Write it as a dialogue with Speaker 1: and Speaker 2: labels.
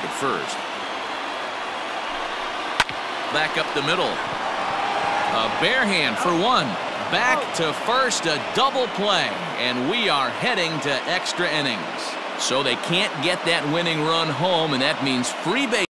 Speaker 1: back at first. Back up the middle. A bare hand for one. Back to first, a double play, and we are heading to extra innings. So they can't get that winning run home, and that means free base.